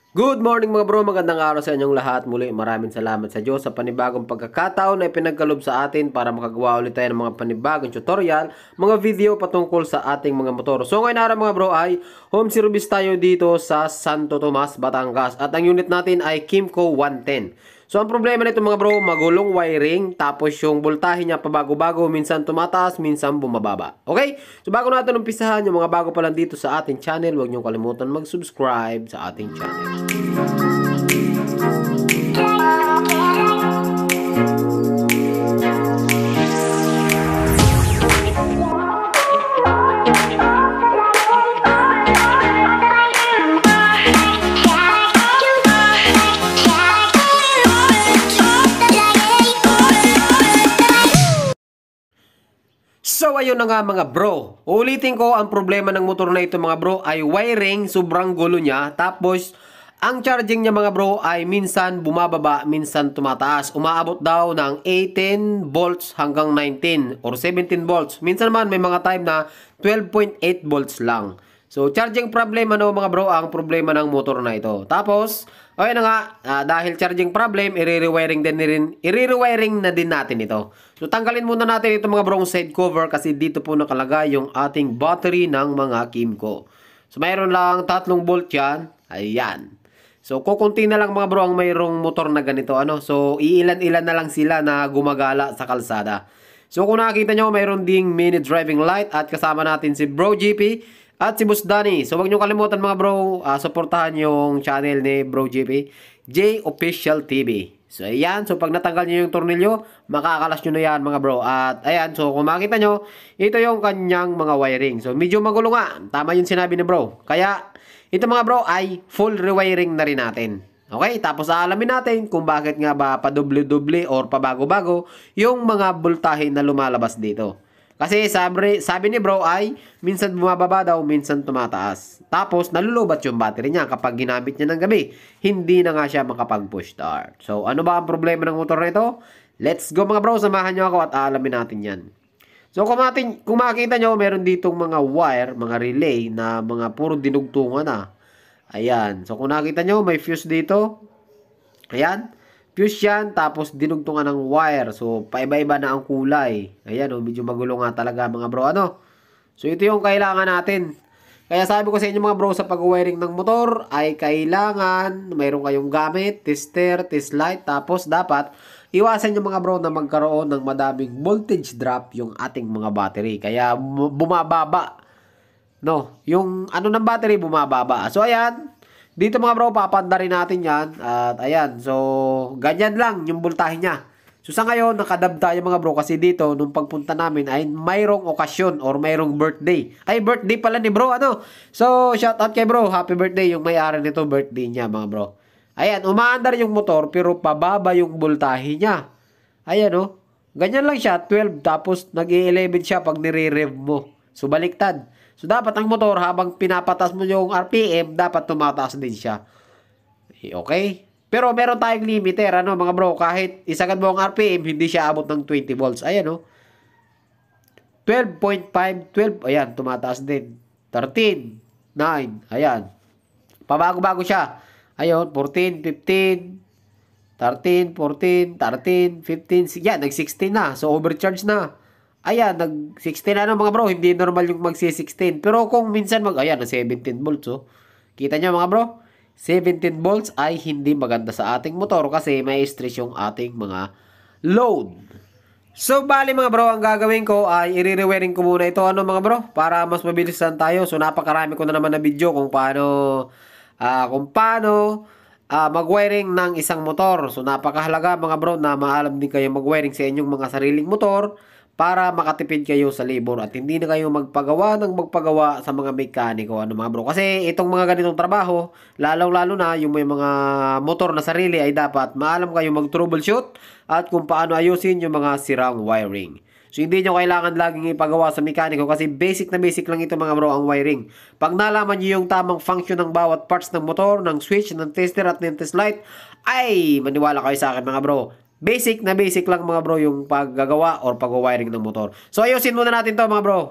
Good morning mga bro, magandang araw sa inyong lahat. Muli maraming salamat sa Diyos sa panibagong pagkakataon na ipinagkalob sa atin para makagawa ulit tayo ng mga panibagong tutorial, mga video patungkol sa ating mga motor. So ngayon araw mga bro ay home service tayo dito sa Santo Tomas, Batangas at ang unit natin ay Kimco 110. So ang problema nito mga bro, magulong wiring, tapos yung voltahe niya pabago-bago, minsan tumataas, minsan bumababa. Okay? So bago natin umpisahan, yung mga bago pa lang dito sa ating channel, huwag niyong kalimutan mag-subscribe sa ating channel. So ayun na nga mga bro, ulitin ko, ang problema ng motor na ito mga bro ay wiring, sobrang gulo niya. Tapos ang charging niya mga bro ay minsan bumababa, minsan tumataas. Umaabot daw ng 18 volts hanggang 19 or 17 volts. Minsan naman may mga time na 12.8 volts lang. So charging problem ano mga bro ang problema ng motor na ito. Tapos ayun na nga, dahil charging problem, i-rewiring na din natin ito. So tanggalin muna natin ito mga bro, side cover, kasi dito po nakalagay yung ating battery ng mga Kimco. So mayroon lang 3 bolt yan. Ayan. So kukunti na lang mga bro ang mayroong motor na ganito. So iilan-ilan na lang sila na gumagala sa kalsada. So kung nakikita nyo, mayroon ding mini driving light at kasama natin si Bro GP at si Boss Danny. So wag nyo kalimutan mga bro, suportahan yung channel ni Bro GP, J Official TV. So ayan, so pag natanggal nyo yung tornilyo, makakalas nyo na yan mga bro. At ayan, so kung makita nyo, ito yung kanyang mga wiring. So medyo magulo nga, tama yung sinabi ni bro. Kaya ito mga bro ay full rewiring na rin natin. Okay, tapos aalamin natin kung bakit nga ba padoble-doble or pabago-bago yung mga voltahe na lumalabas dito. Kasi sabi ni bro ay minsan bumababa daw, minsan tumataas. Tapos nalulubat yung battery niya kapag ginamit niya ng gabi. Hindi na nga siya makapag-push start. So ano ba ang problema ng motor na ito? Let's go mga bro, samahan niyo ako at aalamin natin yan. So kung makita nyo, meron ditong mga wire, mga relay na mga puro dinugtungan na. Ayan. So kung nakita nyo, may fuse dito. Ayan. Fuse yan, tapos dinugtungan ng wire. So, paiba-iba na ang kulay. Ayan, medyo magulo nga talaga mga bro. So, ito yung kailangan natin. Kaya sabi ko sa inyo mga bro, sa pag-wiring ng motor, ay kailangan mayroon kayong gamit, tester, test light. Tapos, dapat iwasan yung mga bro na magkaroon ng madaming voltage drop yung ating mga battery. Kaya, bumababa. No, yung ano ng battery, bumababa. So, ayan. Dito mga bro, papanda rin natin yan. At ayan, so ganyan lang yung voltahe niya. So sa ngayon, nakadab tayo mga bro kasi dito, nung pagpunta namin ay mayroong okasyon or mayroong birthday. Ay, birthday pala ni bro, So, shout out kay bro, happy birthday. Yung may-ari nito, birthday niya mga bro. Ayan, umaandar yung motor pero pababa yung voltahe niya. Ayan ganyan lang siya, 12 tapos nag-11 siya pag nire-rev mo. So, baliktad. So, dapat ang motor, habang pinapatas mo yung RPM, dapat tumataas din siya. Okay? Pero meron tayong limiter, mga bro. Kahit isagad mo ang RPM, hindi siya abot ng 20 volts. Ayan, 12.5, 12, ayan, tumataas din. 13, 9, ayan. Pabago-bago siya. Ayun, 14, 15, 13, 14, 13, 15, yan, nag-16 na. So, overcharge na. Ayan, nag-16 na mga bro. Hindi normal yung mag-16. Pero kung minsan ayan, 17 volts Kita nyo mga bro? 17 volts ay hindi maganda sa ating motor kasi may stress yung ating mga load. So, bali mga bro, ang gagawin ko ay i-rewiring ko muna ito mga bro, para mas mabilisan tayo. So, napakarami ko na naman na video kung paano mag-wiring ng isang motor. So, napakahalaga mga bro na maalam din kayo mag-wiring sa inyong mga sariling motor para makatipid kayo sa labor at hindi na kayo magpagawa sa mga mekaniko mga bro. Kasi itong mga ganitong trabaho, lalo na yung may mga motor na sarili, ay dapat maalam kayo mag-troubleshoot at kung paano ayusin yung mga sirang wiring. So hindi nyo kailangan laging ipagawa sa mekaniko kasi basic na basic lang ito mga bro ang wiring. Pag nalaman nyo yung tamang function ng bawat parts ng motor, ng switch, ng tester at ng test light, ay maniwala kayo sa akin mga bro. Basic na basic lang mga bro yung paggagawa or pag-wiring ng motor. So ayusin muna natin to mga bro.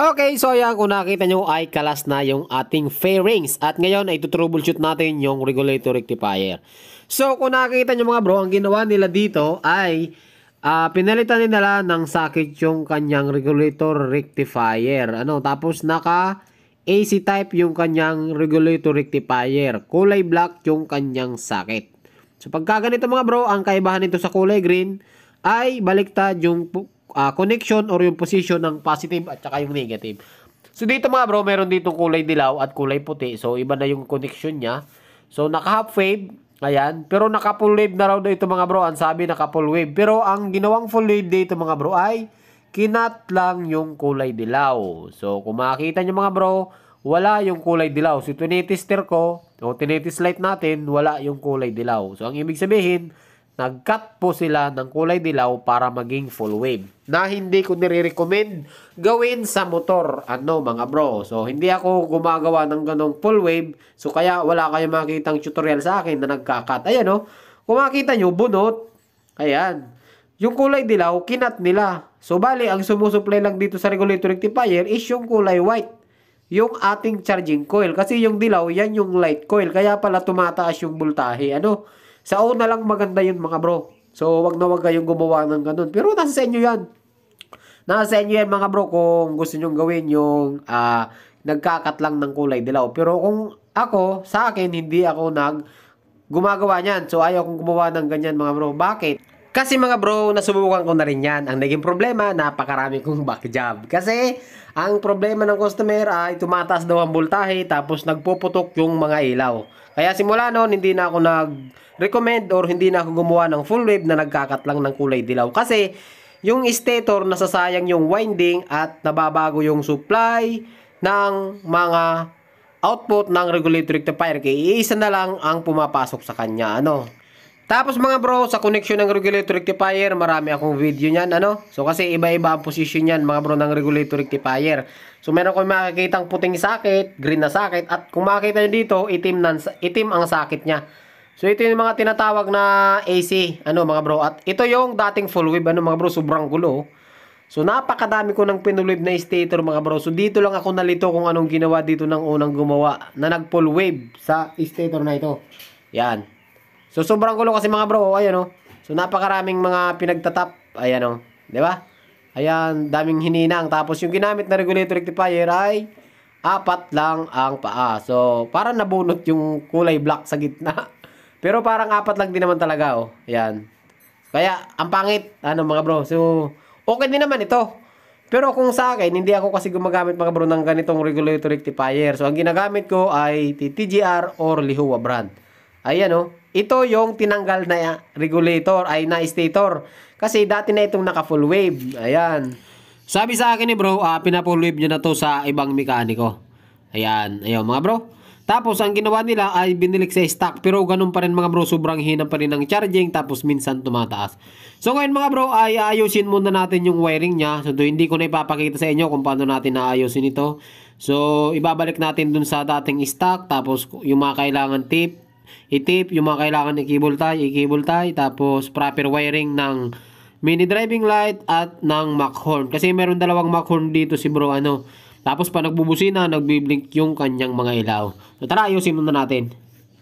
Okay, so ayan, kung nakita nyo ay kalas na yung ating fairings. At ngayon ay troubleshoot natin yung regulator rectifier. So kung nakita nyo mga bro, ang ginawa nila dito ay pinalitan nila ng socket yung kanyang regulator rectifier. Tapos naka AC type yung kanyang regulator rectifier. Kulay black yung kanyang socket. So pagka ganito mga bro, ang kaibahan nito sa kulay green ay baliktad yung connection or yung position ng positive at saka yung negative. So dito mga bro, meron ditong kulay dilaw at kulay puti. So iba na yung connection niya. So naka half wave, ayan. Pero naka full wave na raw dito mga bro. Ang sabi naka full wave. Pero ang ginawang full wave dito mga bro ay kinat lang yung kulay dilaw. So kung makikita nyo mga bro, wala yung kulay dilaw. So tinitester ko, o tinitest light natin, wala yung kulay dilaw. So ang ibig sabihin, nag-cut po sila ng kulay dilaw para maging full wave. Na hindi ko nire-recommend gawin sa motor, mga bro. So, hindi ako gumagawa ng ganong full wave. So, kaya wala kayong makitang tutorial sa akin na nagka-cut. Ayan, kung makita nyo, bunot. Ayan. Yung kulay dilaw, kinat nila. So, bali, ang sumusupply lang dito sa regulator rectifier is yung kulay white. Yung ating charging coil. Kasi yung dilaw, yan yung light coil. Kaya pala tumataas yung voltahe. Sa una lang maganda yun mga bro. So wag na wag kayong gumawa ng ganun. Pero nasa sa inyo yan. Nasa sa inyo yan mga bro kung gusto nyo gawin yung nagkakat lang ng kulay dilaw. Pero kung ako, sa akin, hindi ako gumagawa niyan. So ayaw kong gumawa ng ganyan mga bro. Bakit? Kasi mga bro, nasubukan ko na rin yan. Ang naging problema, napakarami kong back job. Kasi ang problema ng customer ay tumataas daw ang voltahe tapos nagpuputok yung mga ilaw. Kaya simula noon, hindi na ako nag-recommend or hindi na ako gumawa ng full wave na nagkakat lang ng kulay dilaw. Kasi yung stator, nasasayang yung winding at nababago yung supply ng mga output ng regulator rectifier. Kaya iisa na lang ang pumapasok sa kanya. Tapos mga bro, sa connection ng regulator rectifier, marami akong video niyan, So kasi iba-iba ang position niyan, mga bro, ng regulator rectifier. So meron ko makikitang puting socket, green na socket, at kung makikita niyo dito, itim ang socket niya. So ito yung mga tinatawag na AC, mga bro. At ito yung dating full wave, mga bro, sobrang gulo. So napakadami ko ng pinulwave na stator, mga bro. So dito lang ako nalito kung anong ginawa dito ng unang gumawa na nag full wave sa stator na ito. Yan. So sobrang gulo kasi mga bro, ayan So napakaraming mga pinagtatap, ayan 'di ba? Ayan, daming hininang. Tapos yung ginamit na regulator rectifier ay 4 lang ang paa. So parang nabunot yung kulay black sa gitna. Pero parang 4 lang din naman talaga, Ayan. Kaya ang pangit, mga bro. So okay din naman ito. Pero kung sa akin, hindi ako kasi gumagamit mga bro ng ganitong regulator rectifier. So ang ginagamit ko ay TTGR or Lihua brand. Ayan Ito yung tinanggal na regulator ay na stator. Kasi dati na itong naka full wave. Ayan. Sabi sa akin ni bro, pina-full wave niya na to sa ibang mekaniko. Ayan. Ayan mga bro. Tapos ang ginawa nila ay binilik sa stock. Pero ganun pa rin mga bro, sobrang hina pa rin ng charging. Tapos minsan tumataas. So ngayon mga bro, ay ayusin muna natin yung wiring niya. So hindi ko na ipapakita sa inyo kung paano natin naayusin ito. So ibabalik natin dun sa dating stock. Tapos yung mga kailangan i-tape, yung mga kailangan i-cable tie, tapos proper wiring ng mini driving light at ng Mach horn. Kasi meron dalawang Mach horn dito si bro, Tapos pa nagbubusina, nagbiblink yung kanyang mga ilaw. So tara, ayusin muna natin.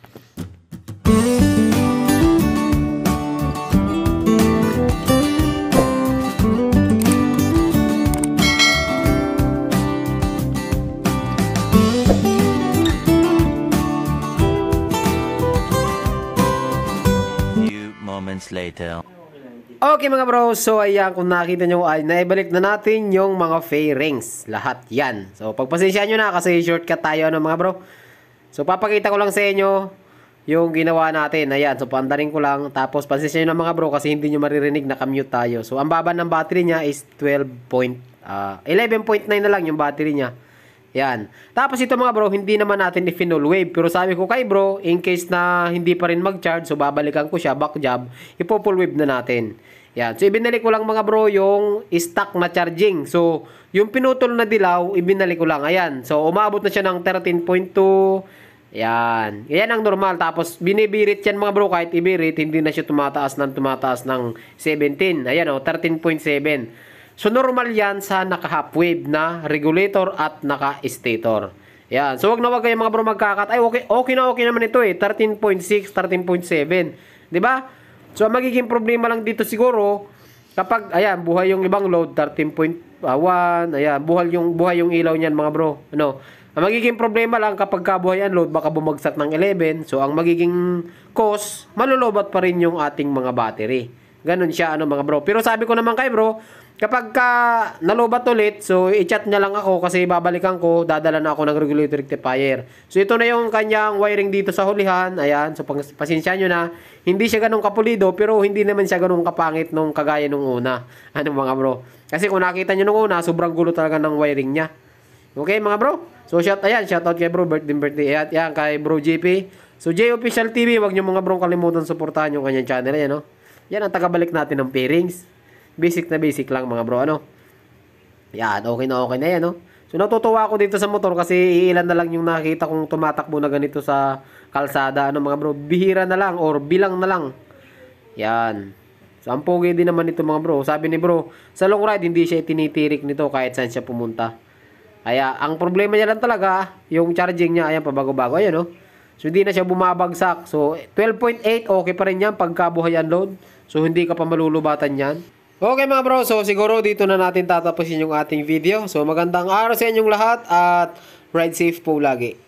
Later. Okay mga bro, so ayan, kung nakita nyo ay naibalik na natin yung mga fairings. Lahat yan. So pagpasensya nyo na kasi shortcut tayo mga bro. So papakita ko lang sa inyo yung ginawa natin. Ayan, so pandarin ko lang. Tapos pasensya nyo na mga bro kasi hindi nyo maririnig na commute tayo. So ang baba ng battery niya is 11.9 na lang yung battery niya. Yan. Tapos ito mga bro, hindi naman natin i-full wave. Pero sabi ko kay bro, in case na hindi pa rin mag-charge, so babalikan ko siya, back job, ipo-full wave na natin. Yan. So ibinalik ko lang mga bro yung stock na charging. So yung pinutol na dilaw, ibinalik ko lang. Ayan. So umabot na siya ng 13.2. Yan. Yan ang normal. Tapos binibirit yan mga bro, kahit ibirit, hindi na siya tumataas ng 17. Ayan 13.7. So normal yan sa naka-half wave na regulator at naka-stator. Yan. So wag na wag kayo mga bro magkakat. Ay okay naman ito eh. 13.6, 13.7. 'Di ba? So ang magiging problema lang dito siguro kapag ayan, buhay yung ibang load 13.1, ayan, buhay yung ilaw niyan mga bro. Ano? Ang magiging problema lang kapag kabuhay ang load baka bumagsak ng 11. So ang magiging cause, malulobat pa rin yung ating mga battery. Ganun siya ano mga bro. Pero sabi ko naman kay bro, kapag ka nalobat ulit, so i-chat niya lang ako kasi babalikan ko, dadala na ako ng regulator rectifier. So ito na yung kanyang wiring dito sa hulihan. Ayan, so pasensya nyo na. Hindi siya ganun kapulido pero hindi naman siya ganun kapangit nung kagaya nung una. Ano mga bro? Kasi kung nakita nyo nung una, sobrang gulo talaga ng wiring niya. Okay mga bro? So shout out kay bro, birthday. Ayan, kay bro JP. So J Official TV, wag nyo mga bro kalimutan suportahan yung kanyang channel. Ayan, no? Yan ang tagabalik natin ng pairings. Basic na basic lang mga bro, ano? Yan, okay na yan, no? So natutuwa ako dito sa motor kasi ilan na lang yung nakita kong tumatakbo na ganito sa kalsada, ano mga bro? Bihira na lang or bilang na lang. Yan. So ang pogi din naman ito mga bro. Sabi ni bro, sa long ride hindi siya tinitirik nito kahit saan siya pumunta. Kaya ang problema niya lang talaga, yung charging niya, ayan pabago-bago, ayan, no? So hindi na siya bumabagsak. So 12.8 okay pa rin yan pagkabuhay ang load. So hindi ka pa malulubatan yan. Okay mga bro, so siguro dito na natin tatapusin yung ating video. So magandang araw sa inyong lahat at ride safe po lagi.